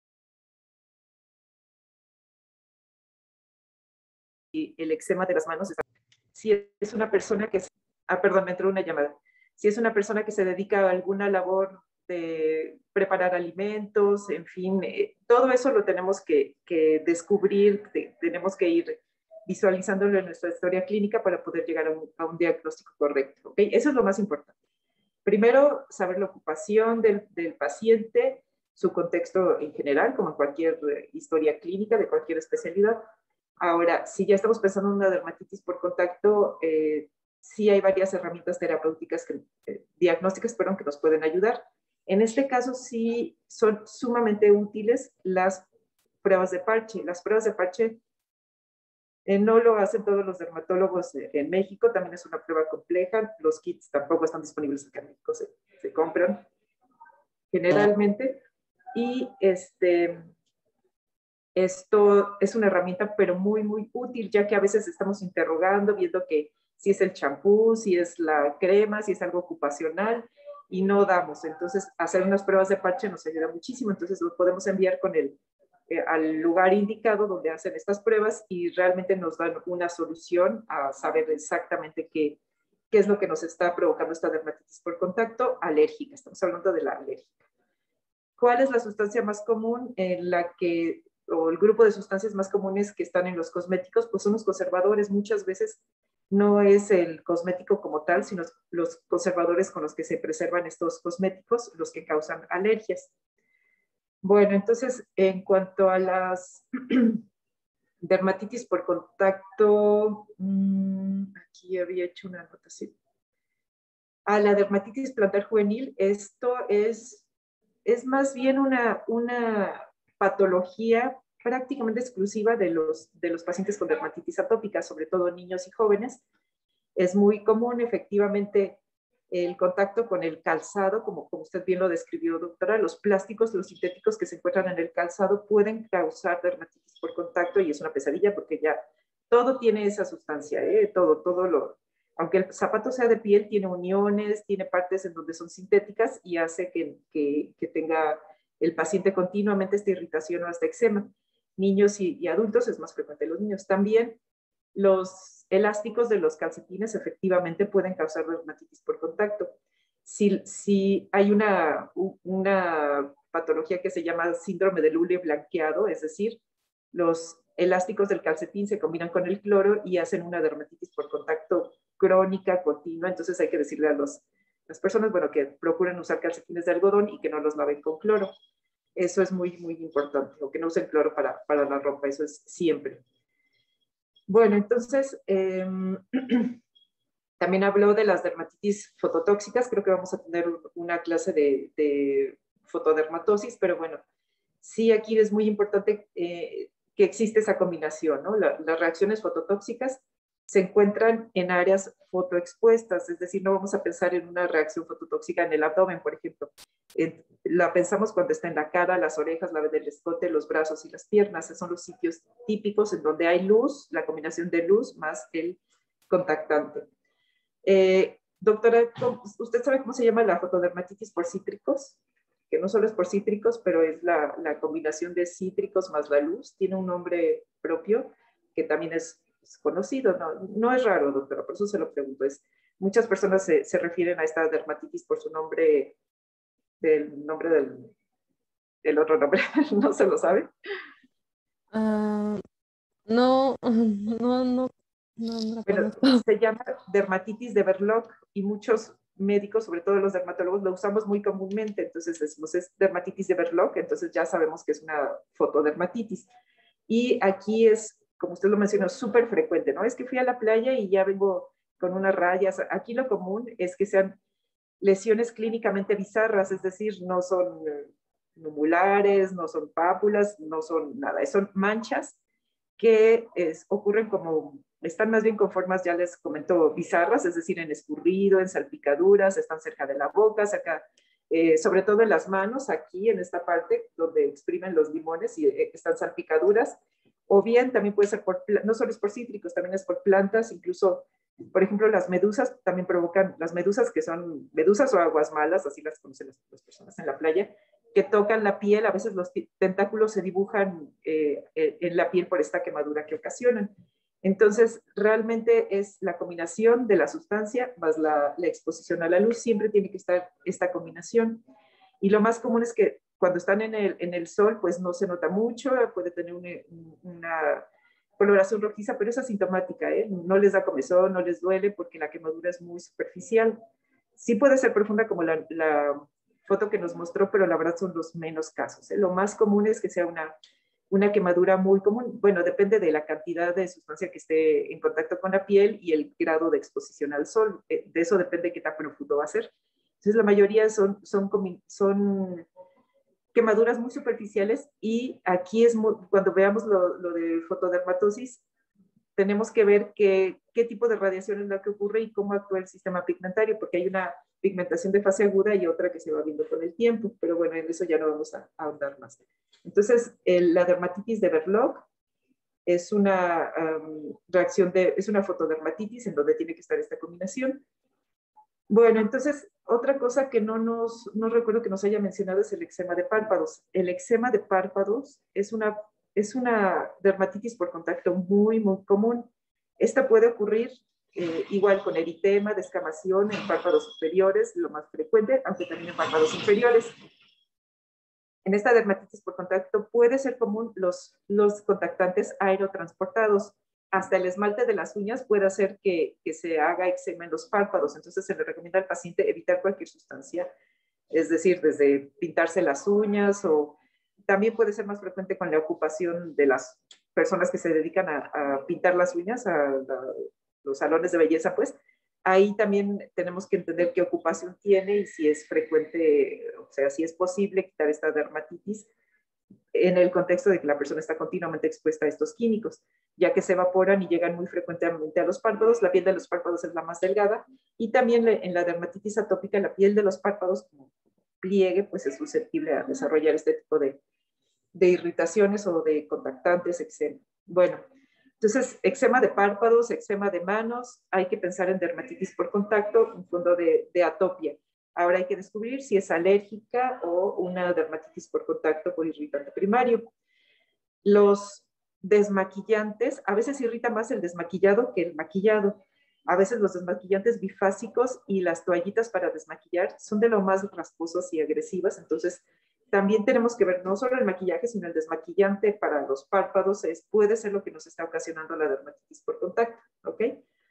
el eczema de las manos, si es una persona que, perdón, me entró una llamada, si es una persona que se dedica a alguna labor de preparar alimentos, en fin, todo eso lo tenemos que descubrir, tenemos que ir visualizándolo en nuestra historia clínica para poder llegar a un diagnóstico correcto, ¿ok? Eso es lo más importante. Primero, saber la ocupación del paciente, su contexto en general, como en cualquier historia clínica de cualquier especialidad. Ahora, si ya estamos pensando en una dermatitis por contacto, sí hay varias herramientas terapéuticas, diagnósticas, que nos pueden ayudar. En este caso, sí son sumamente útiles las pruebas de parche. Las pruebas de parche no lo hacen todos los dermatólogos en México, también es una prueba compleja. Los kits tampoco están disponibles acá en México, se compran generalmente. Y esto es una herramienta, pero muy útil, ya que a veces estamos interrogando, viendo que si es el champú, si es la crema, si es algo ocupacional, y no damos. Entonces, hacer unas pruebas de parche nos ayuda muchísimo. Entonces, lo podemos enviar al lugar indicado donde hacen estas pruebas y realmente nos dan una solución a saber exactamente qué es lo que nos está provocando esta dermatitis por contacto alérgica. Estamos hablando de la alérgica. ¿Cuál es la sustancia más común en la que, o el grupo de sustancias más comunes que están en los cosméticos? Pues son los conservadores. Muchas veces no es el cosmético como tal, sino los conservadores con los que se preservan estos cosméticos los que causan alergias. Bueno, entonces, en cuanto a las dermatitis por contacto, aquí había hecho una anotación. A la dermatitis plantar juvenil, esto es más bien una patología prácticamente exclusiva de los pacientes con dermatitis atópica, sobre todo niños y jóvenes. Es muy común, efectivamente, el contacto con el calzado, como usted bien lo describió, doctora, los plásticos, los sintéticos que se encuentran en el calzado pueden causar dermatitis por contacto y es una pesadilla porque ya todo tiene esa sustancia, aunque el zapato sea de piel, tiene uniones, tiene partes en donde son sintéticas y hace que tenga el paciente continuamente esta irritación o hasta eczema. Niños y adultos es más frecuente los niños. También los elásticos de los calcetines efectivamente pueden causar dermatitis por contacto. Si hay una patología que se llama síndrome del hule blanqueado, es decir, los elásticos del calcetín se combinan con el cloro y hacen una dermatitis por contacto crónica, continua, entonces hay que decirle a las personas, bueno, que procuren usar calcetines de algodón y que no los laven con cloro. Eso es muy, muy importante, o que no usen cloro para la ropa, eso es siempre. Bueno, entonces, también habló de las dermatitis fototóxicas, creo que vamos a tener una clase de fotodermatosis, pero bueno, sí aquí es muy importante que existe esa combinación, ¿no? Las reacciones fototóxicas se encuentran en áreas fotoexpuestas, es decir, no vamos a pensar en una reacción fototóxica en el abdomen, por ejemplo. La pensamos cuando está en la cara, las orejas, la del escote, los brazos y las piernas. Esos son los sitios típicos en donde hay luz, la combinación de luz más el contactante. Doctora, ¿usted sabe cómo se llama la fotodermatitis por cítricos? Que no solo es por cítricos, pero es la combinación de cítricos más la luz. Tiene un nombre propio que también es conocido. No es raro, doctora, por eso se lo pregunto. Muchas personas se refieren a esta dermatitis por su nombre, del nombre del otro nombre. ¿No se lo sabe? Ah, no, no la Bueno, conozco. se llama dermatitis de Verloc y muchos médicos, sobre todo los dermatólogos, lo usamos muy comúnmente. Entonces decimos es dermatitis de Verloc, entonces ya sabemos que es una fotodermatitis. Y aquí es, como usted lo mencionó, súper frecuente, ¿no? Es que fui a la playa y ya vengo con unas rayas. Aquí lo común es que sean lesiones clínicamente bizarras, es decir, no son numulares, no son pápulas, no son nada, son manchas que ocurren como, están más bien con formas, ya les comento, bizarras, es decir, en escurrido, en salpicaduras, están cerca de la boca, sobre todo en las manos, aquí en esta parte donde exprimen los limones y están salpicaduras, o bien también puede ser no solo es por cítricos, también es por plantas, incluso, por ejemplo, las medusas también provocan, las medusas que son medusas o aguas malas, así las conocen las personas en la playa, que tocan la piel, a veces los tentáculos se dibujan en la piel por esta quemadura que ocasionan. Entonces, realmente es la combinación de la sustancia más la exposición a la luz, siempre tiene que estar esta combinación. Y lo más común es que cuando están en el sol, pues no se nota mucho, puede tener una coloración rojiza, pero es asintomática, ¿eh? No les da comezón, no les duele porque la quemadura es muy superficial. Sí puede ser profunda como la foto que nos mostró, pero la verdad son los menos casos, ¿eh? Lo más común es que sea una quemadura muy común. Bueno, depende de la cantidad de sustancia que esté en contacto con la piel y el grado de exposición al sol. De eso depende qué tan profundo va a ser. Entonces, la mayoría son quemaduras muy superficiales y aquí cuando veamos lo de fotodermatosis, tenemos que ver qué tipo de radiación es la que ocurre y cómo actúa el sistema pigmentario, porque hay una pigmentación de fase aguda y otra que se va viendo con el tiempo, pero bueno, en eso ya no vamos a ahondar más. Entonces, la dermatitis de Verloc es una es una fotodermatitis en donde tiene que estar esta combinación. Bueno, entonces, otra cosa que no recuerdo que nos haya mencionado es el eczema de párpados. El eczema de párpados es una dermatitis por contacto muy, muy común. Esta puede ocurrir igual con eritema, descamación en párpados superiores, lo más frecuente, aunque también en párpados inferiores. En esta dermatitis por contacto puede ser común los contactantes aerotransportados. Hasta el esmalte de las uñas puede hacer que se haga eczema en los párpados. Entonces se le recomienda al paciente evitar cualquier sustancia, es decir, desde pintarse las uñas o también puede ser más frecuente con la ocupación de las personas que se dedican a pintar las uñas, los salones de belleza, pues. Ahí también tenemos que entender qué ocupación tiene y si es frecuente, o sea, si es posible quitar esta dermatitis en el contexto de que la persona está continuamente expuesta a estos químicos. ya que se evaporan y llegan muy frecuentemente a los párpados. La piel de los párpados es la más delgada y también en la dermatitis atópica la piel de los párpados como pliegue pues es susceptible a desarrollar este tipo de irritaciones o de contactantes, eczema. Bueno, entonces eczema de párpados, eczema de manos, hay que pensar en dermatitis por contacto, un fondo de atopia. Ahora hay que descubrir si es alérgica o una dermatitis por contacto por irritante primario. Los desmaquillantes, a veces irrita más el desmaquillado que el maquillado. A veces los desmaquillantes bifásicos y las toallitas para desmaquillar son de lo más rasposas y agresivas, entonces también tenemos que ver no solo el maquillaje, sino el desmaquillante para los párpados, puede ser lo que nos está ocasionando la dermatitis por contacto, ¿ok?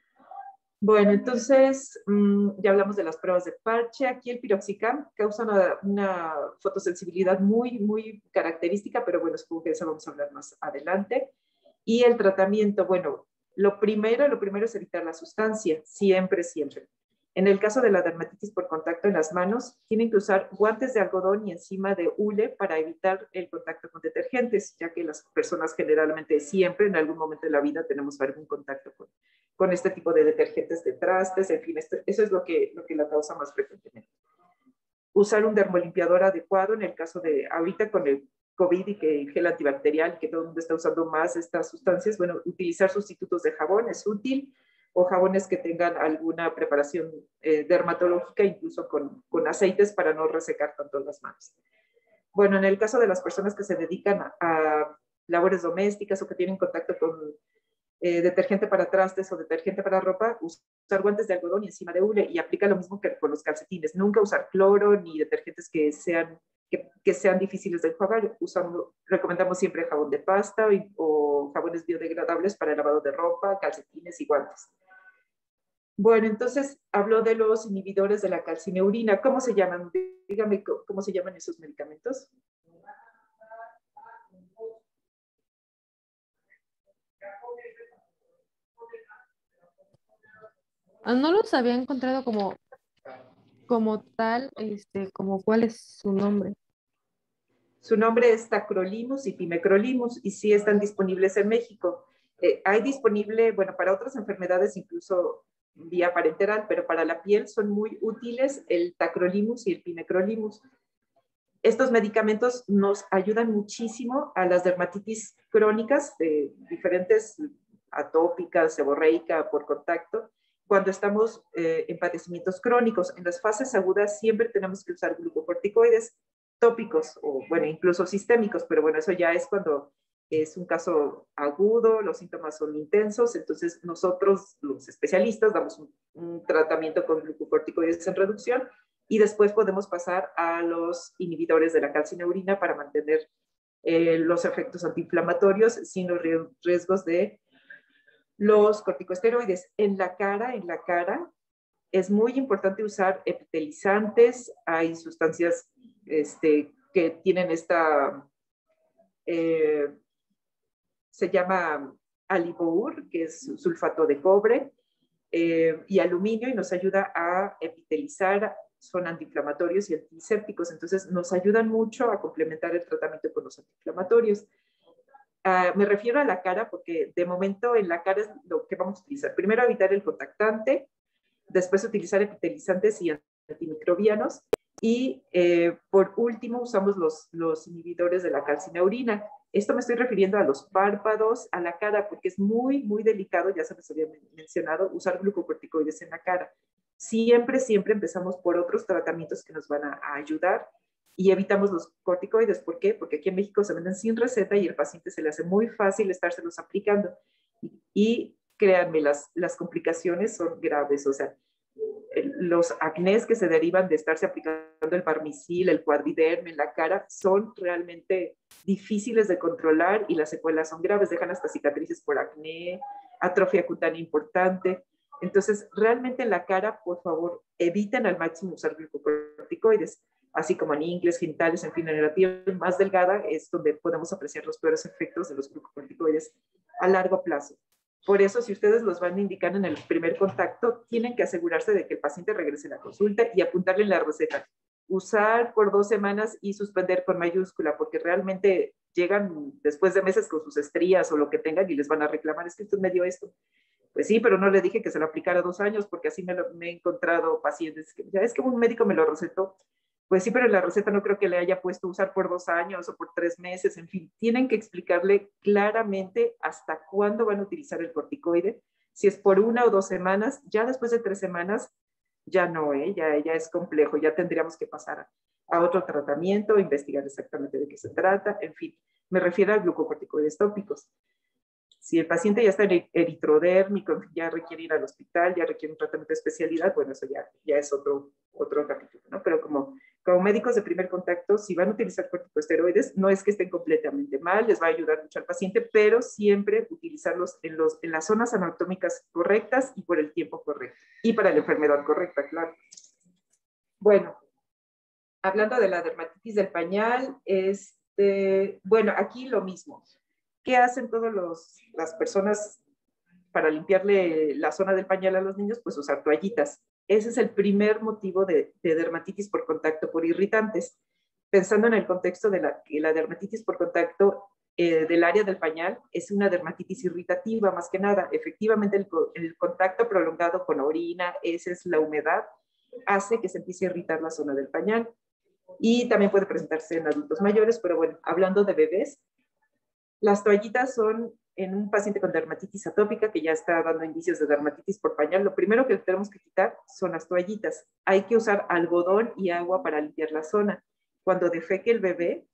Bueno, entonces ya hablamos de las pruebas de parche. Aquí el piroxicam causa una fotosensibilidad muy característica, pero bueno, supongo que de eso vamos a hablar más adelante. Y el tratamiento, bueno, lo primero es evitar la sustancia, siempre. En el caso de la dermatitis por contacto en las manos, tienen que usar guantes de algodón y encima de hule para evitar el contacto con detergentes, ya que las personas generalmente siempre en algún momento de la vida tenemos algún contacto con este tipo de detergentes de trastes, en fin, eso es lo que la causa más frecuentemente. Usar un dermolimpiador adecuado en el caso de ahorita con el COVID y que el gel antibacterial, que todo el mundo está usando más estas sustancias, bueno, utilizar sustitutos de jabón es útil, o jabones que tengan alguna preparación dermatológica, incluso con aceites para no resecar tanto las manos. Bueno, en el caso de las personas que se dedican a labores domésticas o que tienen contacto con detergente para trastes o detergente para ropa, usar guantes de algodón y encima de hule, y aplica lo mismo que con los calcetines. Nunca usar cloro ni detergentes que sean difíciles de enjuagar. Recomendamos siempre jabón de pasta o jabones biodegradables para el lavado de ropa, calcetines y guantes. Bueno, entonces habló de los inhibidores de la calcineurina. ¿Cómo se llaman? Dígame cómo se llaman esos medicamentos. No los había encontrado como tal, como cuál es su nombre. Su nombre es tacrolimus y pimecrolimus y sí están disponibles en México. Hay disponible, bueno, para otras enfermedades incluso vía parenteral, pero para la piel son muy útiles el tacrolimus y el pimecrolimus. Estos medicamentos nos ayudan muchísimo a las dermatitis crónicas de diferentes atópicas, seborreica, por contacto, cuando estamos en padecimientos crónicos. En las fases agudas siempre tenemos que usar glucocorticoides tópicos o, bueno, incluso sistémicos, pero bueno, eso ya es cuando es un caso agudo, los síntomas son intensos, entonces nosotros, los especialistas, damos un tratamiento con glucocorticoides en reducción y después podemos pasar a los inhibidores de la calcineurina para mantener los efectos antiinflamatorios sin los riesgos de los corticosteroides. En la cara es muy importante usar epitelizantes. Hay sustancias que tienen se llama Alibour, que es sulfato de cobre, y aluminio, y nos ayuda a epitelizar, son antiinflamatorios y antisépticos, entonces nos ayudan mucho a complementar el tratamiento con los antiinflamatorios. Me refiero a la cara porque de momento en la cara es lo que vamos a utilizar. Primero evitar el contactante, después utilizar epitelizantes y antimicrobianos, y por último usamos los inhibidores de la calcineurina. Esto me estoy refiriendo a los párpados, a la cara, porque es muy delicado, ya se les había mencionado, usar glucocorticoides en la cara. Siempre empezamos por otros tratamientos que nos van a ayudar y evitamos los corticoides. ¿Por qué? Porque aquí en México se venden sin receta y el paciente se le hace muy fácil estárselos aplicando. Y créanme, las complicaciones son graves, o sea, los acnés que se derivan de estarse aplicando el Barmisil, el Quadriderm en la cara, son realmente difíciles de controlar y las secuelas son graves, dejan hasta cicatrices por acné, atrofia cutánea importante. Entonces, realmente en la cara, por favor, eviten al máximo usar glucocorticoides, así como en ingles, genitales, en fin, en la piel más delgada es donde podemos apreciar los peores efectos de los glucocorticoides a largo plazo. Por eso, si ustedes los van a indicar en el primer contacto, tienen que asegurarse de que el paciente regrese a la consulta y apuntarle en la receta. Usar por 2 semanas y suspender con mayúscula, porque realmente llegan después de meses con sus estrías o lo que tengan y les van a reclamar, es que usted me dio esto. Pues sí, pero no le dije que se lo aplicara 2 años, porque así me he encontrado pacientes que ya es que un médico me lo recetó. Pues sí, pero en la receta no creo que le haya puesto usar por 2 años o por 3 meses, en fin, tienen que explicarle claramente hasta cuándo van a utilizar el corticoide, si es por 1 o 2 semanas, ya después de 3 semanas, ya no, ya es complejo, ya tendríamos que pasar a otro tratamiento, investigar exactamente de qué se trata, en fin, me refiero a glucocorticoides tópicos. Si el paciente ya está eritrodérmico, ya requiere ir al hospital, ya requiere un tratamiento de especialidad, bueno, eso ya es otro capítulo, ¿no? Pero como médicos de primer contacto, si van a utilizar corticosteroides, no es que estén completamente mal, les va a ayudar mucho al paciente, pero siempre utilizarlos en las zonas anatómicas correctas y por el tiempo correcto. Y para la enfermedad correcta, claro. Bueno, hablando de la dermatitis del pañal, bueno, aquí lo mismo. ¿Qué hacen todas las personas para limpiarle la zona del pañal a los niños? Pues usar toallitas. Ese es el primer motivo de dermatitis por contacto por irritantes. Pensando en el contexto de la dermatitis por contacto del área del pañal, es una dermatitis irritativa más que nada. Efectivamente, el contacto prolongado con orina, esa es la humedad, hace que se empiece a irritar la zona del pañal. Y también puede presentarse en adultos mayores, pero bueno, hablando de bebés, las toallitas son en un paciente con dermatitis atópica que ya está dando indicios de dermatitis por pañal. Lo primero que tenemos que quitar son las toallitas. Hay que usar algodón y agua para limpiar la zona. Cuando defeque el bebé,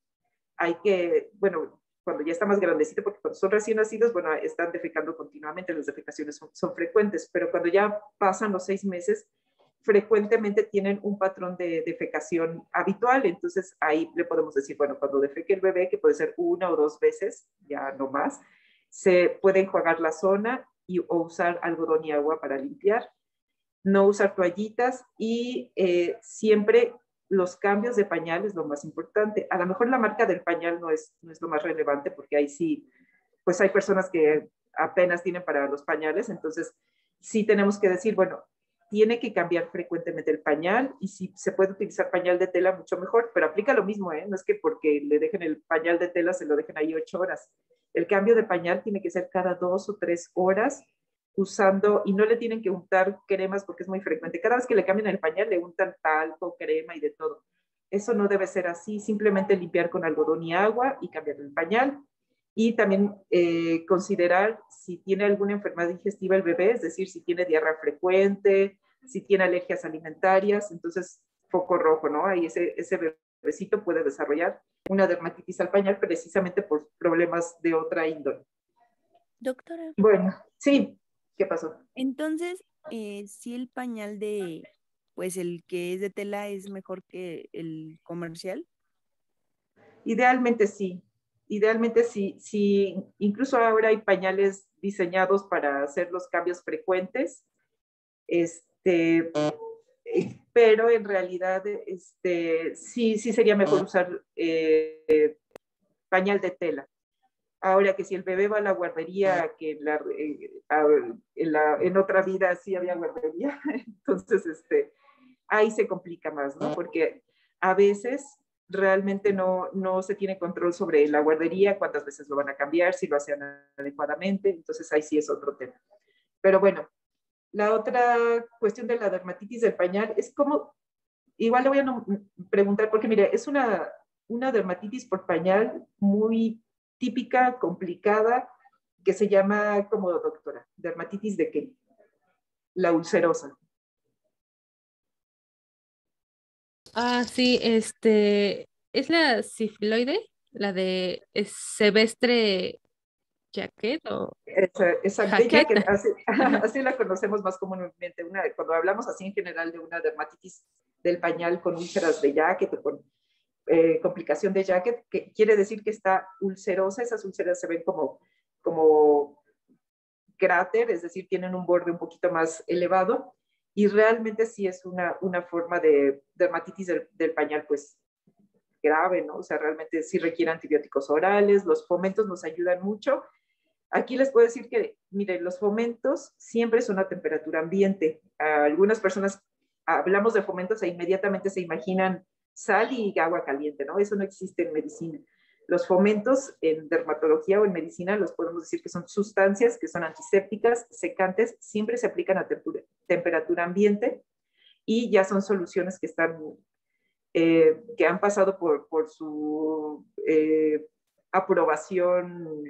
bueno, cuando ya está más grandecito, porque cuando son recién nacidos, bueno, están defecando continuamente, las defecaciones son frecuentes, pero cuando ya pasan los 6 meses, frecuentemente tienen un patrón de defecación habitual, entonces ahí le podemos decir, bueno, cuando defeque el bebé, que puede ser 1 o 2 veces, ya no más, se puede enjuagar la zona o usar algodón y agua para limpiar, no usar toallitas y siempre los cambios de pañal es lo más importante. A lo mejor la marca del pañal no es lo más relevante, porque ahí sí, pues hay personas que apenas tienen para los pañales, entonces sí tenemos que decir, bueno, tiene que cambiar frecuentemente el pañal, y si se puede utilizar pañal de tela, mucho mejor, pero aplica lo mismo, ¿eh? No es que porque le dejen el pañal de tela se lo dejen ahí 8 horas. El cambio de pañal tiene que ser cada 2 o 3 horas, usando, y no le tienen que untar cremas porque es muy frecuente. Cada vez que le cambian el pañal le untan talco, crema y de todo. Eso no debe ser así, simplemente limpiar con algodón y agua y cambiar el pañal. Y también considerar si tiene alguna enfermedad digestiva el bebé, es decir, si tiene diarrea frecuente, si tiene alergias alimentarias, entonces foco rojo, ¿no? Ahí ese bebecito puede desarrollar una dermatitis al pañal precisamente por problemas de otra índole. Doctora. Bueno, sí, ¿qué pasó? Entonces, si el pañal pues el que es de tela es mejor que el comercial. Idealmente sí. Idealmente sí. Incluso ahora hay pañales diseñados para hacer los cambios frecuentes. Pero en realidad sí sería mejor usar pañal de tela. Ahora que si el bebé va a la guardería, que en otra vida sí había guardería, entonces ahí se complica más, ¿no? Porque a veces realmente no se tiene control sobre la guardería, cuántas veces lo van a cambiar, si lo hacen adecuadamente, entonces ahí sí es otro tema. Pero bueno, la otra cuestión de la dermatitis del pañal es como, igual le voy a preguntar, porque mire, es una dermatitis por pañal muy típica, complicada, que se llama, como doctora, dermatitis de qué? La ulcerosa. Ah, sí, es la cifiloide, la de Sevestre Jacket o Esa de Jaquet. Jacket, así la conocemos más comúnmente. Cuando hablamos así en general de una dermatitis del pañal con úlceras de Jacket o con complicación de Jacket, que quiere decir que está ulcerosa. Esas úlceras se ven como cráter, es decir, tienen un borde un poquito más elevado, y realmente sí es una forma de dermatitis del pañal, pues grave, ¿no? O sea, realmente sí requiere antibióticos orales, los fomentos nos ayudan mucho. Aquí les puedo decir que, miren, los fomentos siempre son a temperatura ambiente. Algunas personas hablamos de fomentos e inmediatamente se imaginan sal y agua caliente, ¿no? Eso no existe en medicina. Los fomentos en dermatología o en medicina los podemos decir que son sustancias que son antisépticas, secantes, siempre se aplican a temperatura ambiente y ya son soluciones que están, que han pasado por su aprobación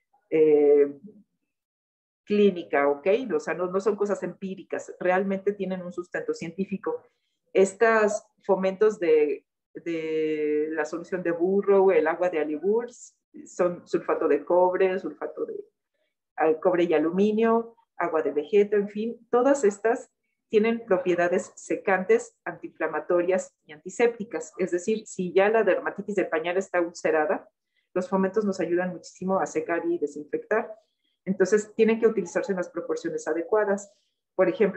clínica, ¿ok? O sea, no son cosas empíricas, realmente tienen un sustento científico. Estos fomentos de la solución de Burrow, el agua de Alibur, son sulfato de cobre, sulfato de cobre y aluminio, agua de vegeto, en fin, todas estas tienen propiedades secantes, antiinflamatorias y antisépticas. Es decir, si ya la dermatitis del pañal está ulcerada, los fomentos nos ayudan muchísimo a secar y desinfectar. Entonces, tienen que utilizarse en las proporciones adecuadas. Por ejemplo,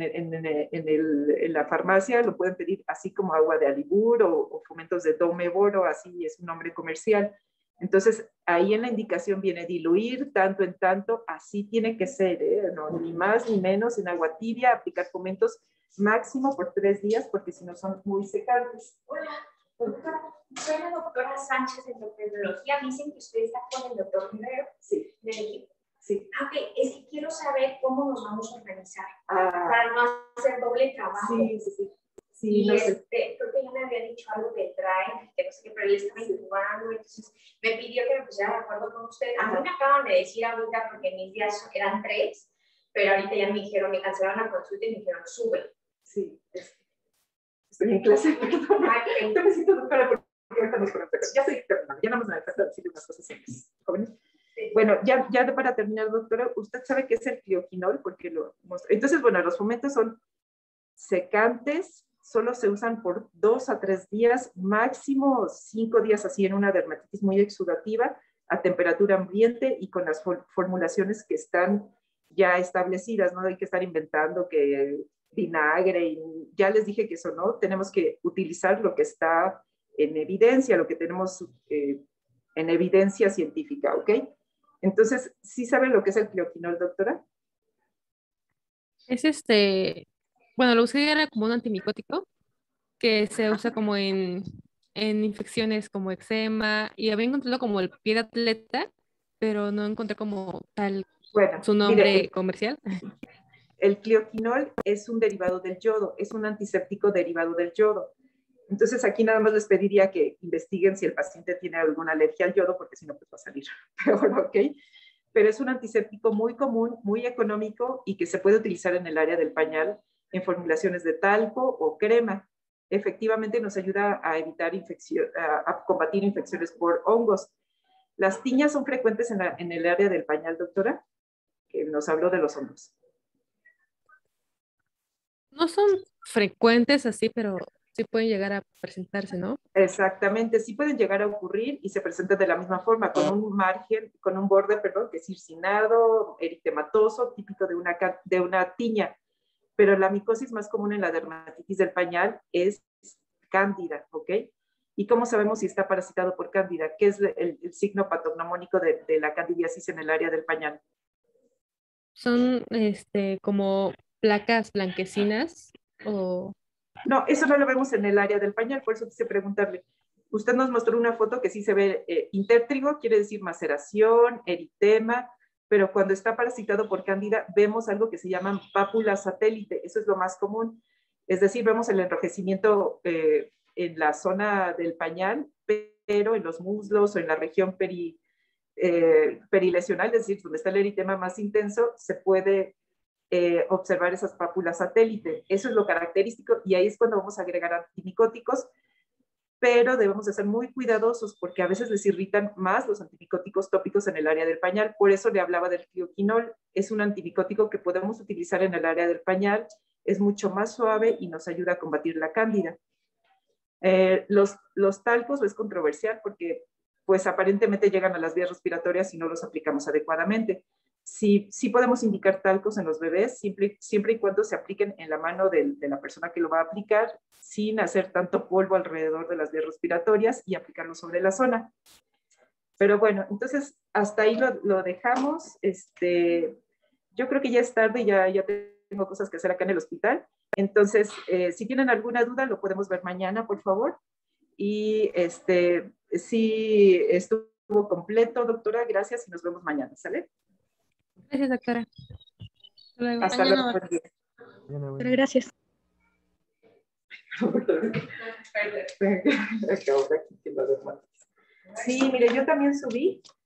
en la farmacia lo pueden pedir así como agua de Alibur o fomentos de Domeboro, así es un nombre comercial. Entonces, ahí en la indicación viene diluir tanto en tanto, así tiene que ser, no, ni más ni menos en agua tibia, aplicar fomentos máximo por 3 días, porque si no son muy secantes. Hola, doctora, soy la doctora Sánchez de endocrinología. Dicen que usted está con el doctor Rivero. Sí. Del equipo. Sí. Ok, es que quiero saber cómo nos vamos a organizar para no hacer doble trabajo. Sí, y no sé. creo que ya me había dicho algo de Drive, que no sé qué, pero él estaba intubando, entonces me pidió que me pusiera de acuerdo con usted. A mí me acaban de decir ahorita, porque en mis días eran 3, pero ahorita ya me dijeron, me cancelaron la consulta y me dijeron, sube. Sí, estoy en clase, perdón. Te necesito, doctora, porque ahorita nos conectamos. Ya estoy terminando, ya nada más me falta decirle unas cosas a los jóvenes. Sí. Bueno, ya para terminar, doctora, ¿usted sabe qué es el clioquinol? Porque lo mostré. Entonces, bueno, los fomentos son secantes, solo se usan por 2 a 3 días, máximo 5 días así en una dermatitis muy exudativa, a temperatura ambiente y con las formulaciones que están ya establecidas, no hay que estar inventando que vinagre, y ya les dije que eso no, tenemos que utilizar lo que está en evidencia, lo que tenemos en evidencia científica, ¿ok? Entonces, ¿sí saben lo que es el clioquinol, doctora? Es bueno, lo usé era como un antimicótico que se usa como en infecciones como eczema y había encontrado como el pie de atleta, pero no encontré como tal bueno, su nombre mire, comercial. El clioquinol es un derivado del yodo, es un antiséptico derivado del yodo. Entonces aquí nada más les pediría que investiguen si el paciente tiene alguna alergia al yodo, porque si no, pues va a salir peor, ¿ok? Pero es un antiséptico muy común, muy económico y que se puede utilizar en el área del pañal en formulaciones de talco o crema. Efectivamente nos ayuda a evitar a combatir infecciones por hongos. Las tiñas son frecuentes en el área del pañal, doctora, que nos habló de los hongos. No son frecuentes así, pero sí pueden llegar a presentarse, ¿no? Exactamente, sí pueden llegar a ocurrir y se presentan de la misma forma, con un margen, con un borde, perdón, que es hircinado, eritematoso, típico de una tiña. Pero la micosis más común en la dermatitis del pañal es cándida, ¿ok? ¿Y cómo sabemos si está parasitado por cándida? ¿Qué es el signo patognomónico de la candidiasis en el área del pañal? Son como placas blanquecinas o No, eso no lo vemos en el área del pañal, por eso quise preguntarle. Usted nos mostró una foto que sí se ve intértrigo, quiere decir maceración, eritema, pero cuando está parasitado por cándida vemos algo que se llama pápula satélite, eso es lo más común. Es decir, vemos el enrojecimiento en la zona del pañal, pero en los muslos o en la región perilesional, es decir, donde está el eritema más intenso, se puede observar esas pápulas satélite. Eso es lo característico y ahí es cuando vamos a agregar antimicóticos, pero debemos de ser muy cuidadosos porque a veces les irritan más los antimicóticos tópicos en el área del pañal. Por eso le hablaba del clioquinol. Es un antimicótico que podemos utilizar en el área del pañal, es mucho más suave y nos ayuda a combatir la cándida. Los talcos es controversial porque pues aparentemente llegan a las vías respiratorias si no los aplicamos adecuadamente. Sí podemos indicar talcos en los bebés siempre y cuando se apliquen en la mano de la persona que lo va a aplicar sin hacer tanto polvo alrededor de las vías respiratorias y aplicarlo sobre la zona. Pero bueno, entonces hasta ahí lo dejamos. Yo creo que ya es tarde, ya tengo cosas que hacer acá en el hospital. Entonces, si tienen alguna duda, lo podemos ver mañana, por favor. Y sí estuvo completo, doctora. Gracias y nos vemos mañana, ¿sale? Gracias, doctora. Hasta luego. Hasta luego. Buen día. Pero gracias. Sí, mire, yo también subí